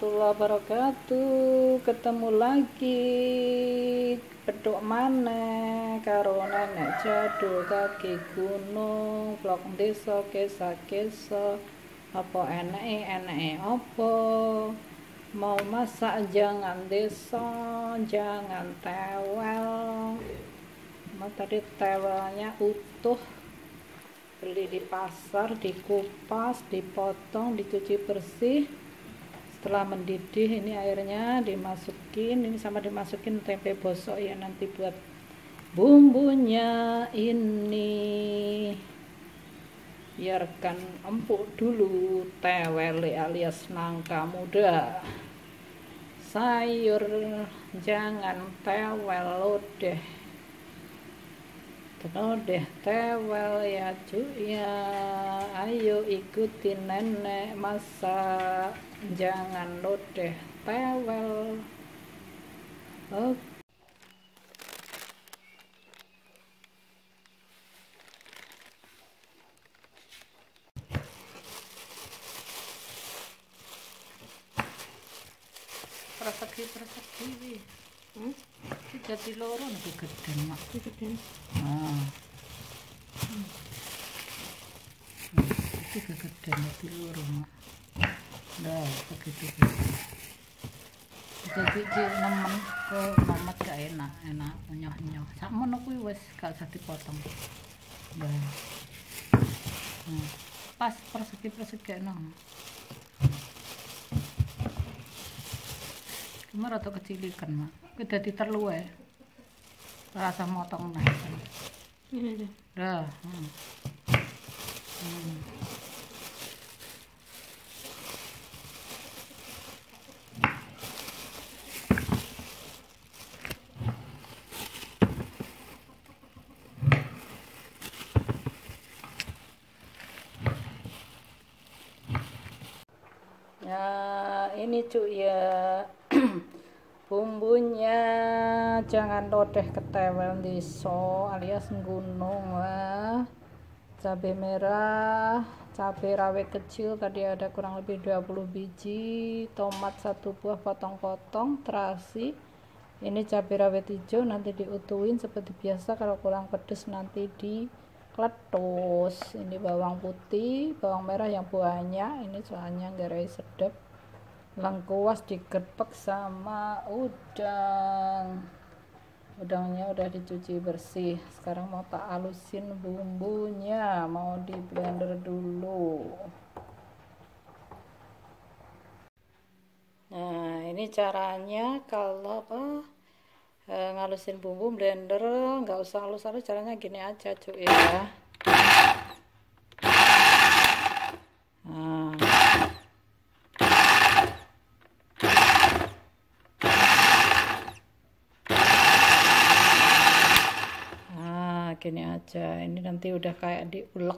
warahmatullahi wabarakatuh. Ketemu lagi peduk maneh karo nenek jadul kaki gunung vlog desa kesa-kesa. Apa eneke apa mau masak jangan desa, jangan tewel. Tadi tewelnya utuh, beli di pasar, dikupas, dipotong, dicuci bersih. Setelah mendidih ini airnya dimasukin, ini sama dimasukin tempe bosok ya nanti buat bumbunya. Ini biarkan empuk dulu tewele alias nangka muda. Sayur jangan tewel lodeh, lodeh tewel ya cuy ya. Ayo ikuti nenek masak, jangan lodeh tewel. Oke. Persegi jadi loro nih gede mak. Gede. Itu gede jadi loro mak. Dah begitu. Jadi nemen ke mamat gak enak nyoh-nyoh. Sakmono kuwi wis gak usah dipotong. Nah. Pas persegi no. Cuma rada kecilikan mak. Kuwi dadi terlu ae. Rasa motong nah. Ini aja. Dah. Ya, ini cuy ya. Bumbunya jangan lodeh ketewel diso alias gunung lah. Cabai merah, cabai rawit kecil tadi ada kurang lebih 20 biji, tomat 1 buah potong-potong, terasi. Ini cabai rawit hijau nanti diutuhin seperti biasa, kalau kurang pedas nanti dikletus. Ini bawang putih, bawang merah yang banyak, ini soalnya garai sedap. Lengkuas digepek sama udang. Udangnya udah dicuci bersih. Sekarang mau tak halusin bumbunya, mau di blender dulu. Nah ini caranya kalau ngalusin bumbu blender, nggak usah halus-halus, caranya gini aja cuy ya. Gini aja, ini nanti udah kayak diulek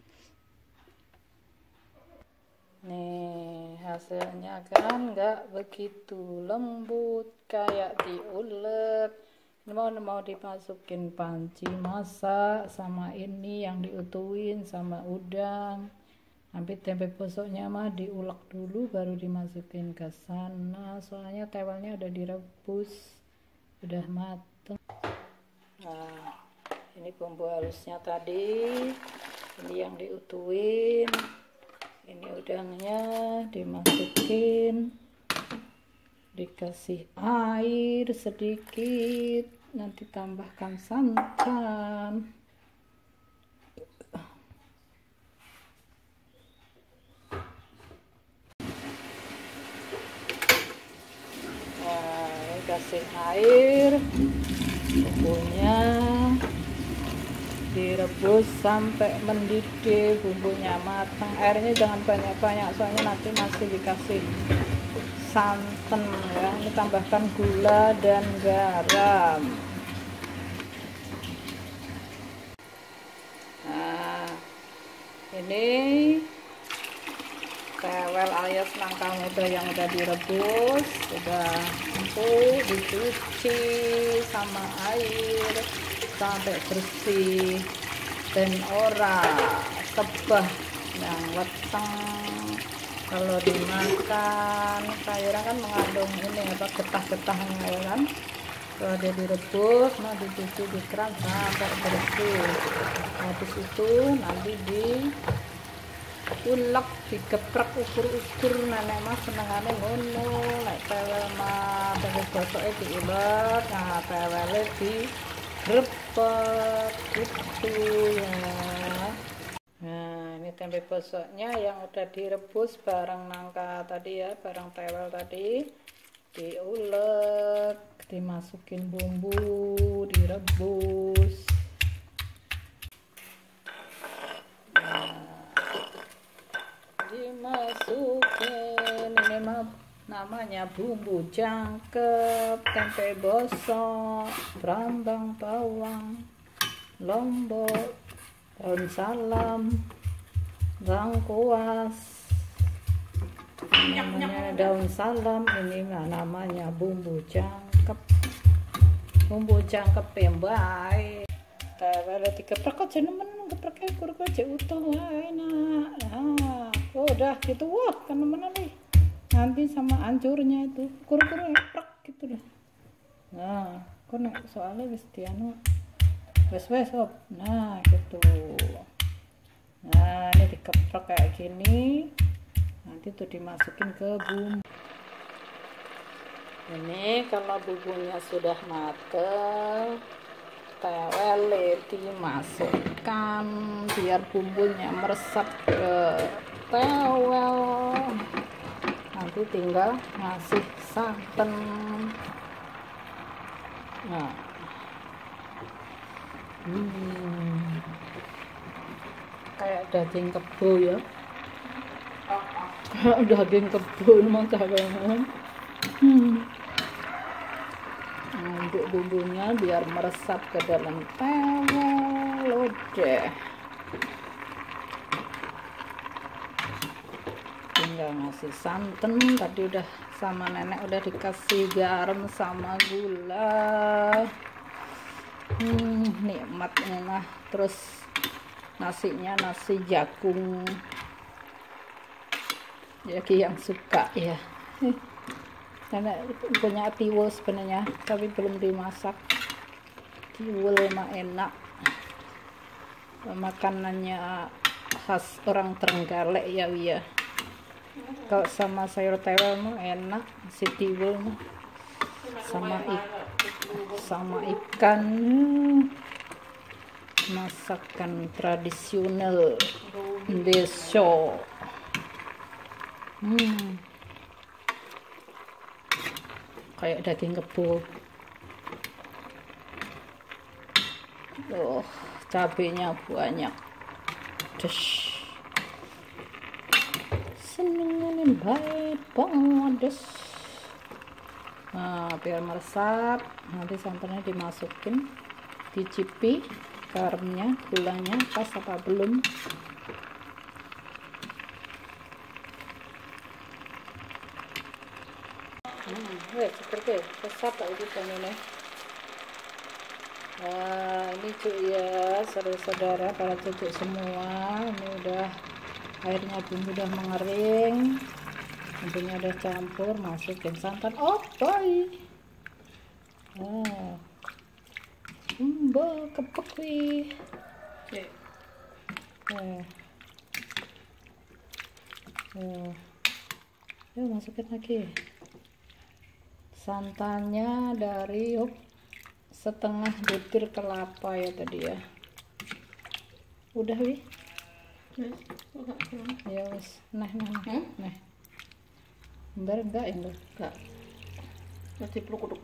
nih hasilnya kan nggak begitu lembut kayak diulek. Ini mau dimasukin panci masak sama ini yang diutuhin sama udang. Nanti tempe bosoknya mah diulek dulu baru dimasukin ke sana, soalnya tewelnya udah direbus, udah mateng. Nah ini bumbu halusnya tadi, ini yang diutuhin, ini udangnya dimasukin, dikasih air sedikit, nanti tambahkan santan. Nah, ini kasih air, bumbunya direbus sampai mendidih, bumbunya matang. Airnya jangan banyak-banyak soalnya nanti masih dikasih santan ya. Ini tambahkan gula dan garam. Nah ini tewel alias nangka muda yang udah direbus, udah empuk, dicuci sama air sampai bersih dan ora tebah yang weteng. Kalau dimakan sayuran kan mengandung ini apa, getah-getahnya ya kan. Kalau dia direbus, nah dicuci di keran sampai bersih. Habis itu nanti diulek, digeprek ukur-ukur. Nenek mas senengane ngono, nek tewel mah tempe bosoknya diulek, nah tewelnya direbek gitu ya. Nah ini tempe bosoknya yang udah direbus bareng nangka tadi ya, bareng tewel tadi, diulek, dimasukin bumbu, direbus. Nah, dimasukin ini mah namanya bumbu jangkep, tempe bosok, brambang, bawang, lombok, daun salam, lengkuas, namanya daun salam. Ini namanya bumbu jangkep, bumbu jangkep yang baik. Tewelnya digeprek aja nemen, geprek kurang aja utuh enak. Nah, udah gitu, wah kan nemenan nih nanti sama ancurnya itu kur-kur geprek gitu loh. Nah kok nek soalnya wis dianu wes op. Nah gitu. Nah ini dikeprek kayak gini, nanti tuh dimasukin ke bumbu. Ini kalau bumbunya sudah mateng, tewel dimasukkan biar bumbunya meresap ke tewel. Nanti tinggal ngasih santan. Nah kayak daging kebo ya, kayak daging kebo masakannya. Untuk bumbunya biar meresap ke dalam tewel. Udah tinggal ngasih santan, tadi udah sama nenek udah dikasih garam sama gula. Nikmatnya mah. Terus nasinya nasi jagung, jadi yang suka ya. Nenek punya tiwul sebenarnya, tapi belum dimasak. Tiwul mah enak, makanannya khas orang Trenggalek ya Wia. Kalau sama sayur tewel mah enak, si tiwul mah sama ikan. Masakan tradisional desa. Kayak daging kebo. Cabenya banyak. Senengin baik banget. Nah biar meresap, nanti santannya dimasukin, dicipi garamnya, gulanya pas apa belum. Seperti resap lagi ini. Nah ini cuy ya, saudara-saudara, para cucu semua, ini udah airnya bumbu udah mengering, bumbunya udah campur, masukin santan. Baik. Bumbu kepek wih. Yuk masukin lagi santannya dari setengah butir kelapa ya tadi ya. Udah wih. Ya wis. Nah. Bentar enggak ini enggak. Nanti peluk-peluk.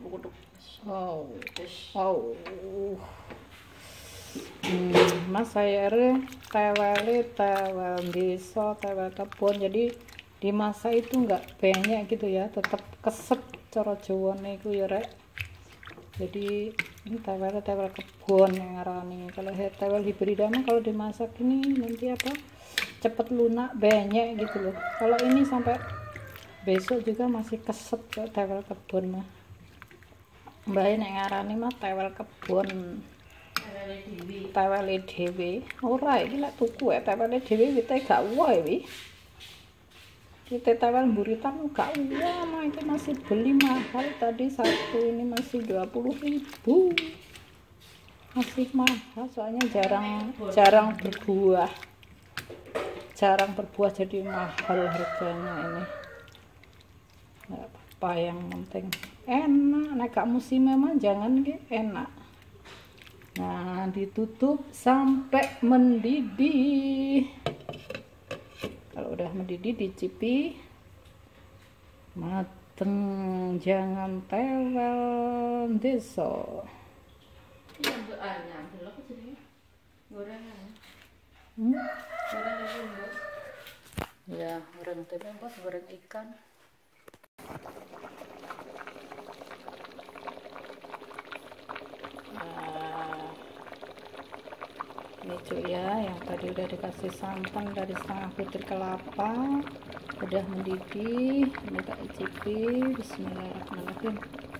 Mas saya tewel desa, tewel kebon, jadi dimasak itu enggak banyak gitu ya, tetap kesep cara Jawane iku ya rek. Jadi ini tewel kebon yang ngarani. Kalau tewel hibrida mah kalau dimasak ini nanti cepet lunak banyak gitu loh. Kalau ini sampai besok juga masih kesep tewel kebon mah. Mbak nek ngarani mah tewel kebon. Tewele dhewe. Ora iki lek tuku tewele dhewe wite gak wae wi. kita tewel buritan gak lama, ini masih beli mahal. Tadi satu ini masih 20.000, masih mahal soalnya jarang berbuah jadi mahal harganya ini. Nggak apa-apa, yang penting enak. Nek gak musim memang jangan enak. Nah, ditutup sampai mendidih. Kalau udah mendidih dicipi mateng, jangan tewel deso. Ya, goreng tempe bos, goreng ikan. Ini cuy ya, yang tadi udah dikasih santan dari setengah butir kelapa, udah mendidih. Ini tak icipi. Bismillahirrahmanirrahim.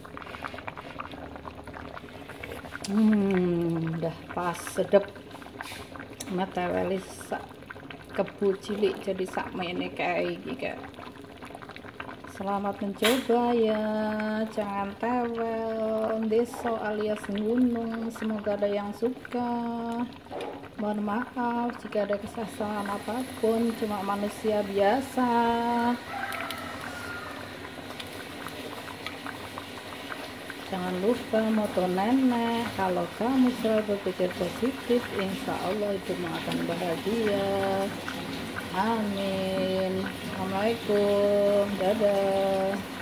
Udah pas sedep. Mata welis kebu cilik jadi sakme ini kayak gini. Selamat mencoba ya, jangan tewel deso alias gunung. Semoga ada yang suka. Mohon maaf jika ada kesalahan apapun, cuma manusia biasa. Jangan lupa moto nenek, kalau kamu selalu berpikir positif, insya Allah itu akan bahagia. Amin. Assalamualaikum. Dadah.